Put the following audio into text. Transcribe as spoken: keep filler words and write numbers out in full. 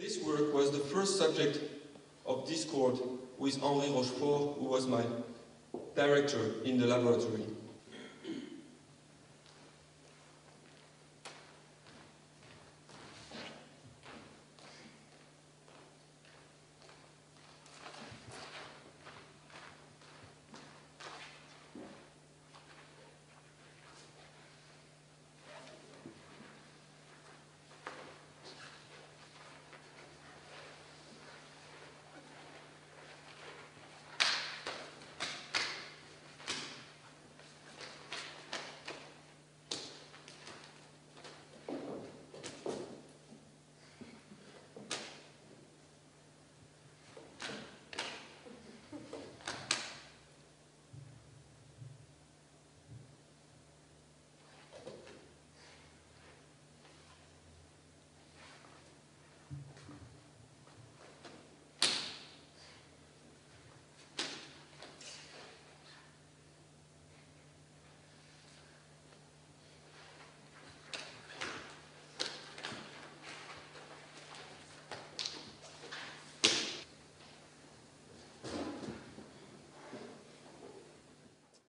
this work was the first subject of discord with Henri Rochefort, who was my director in the laboratory.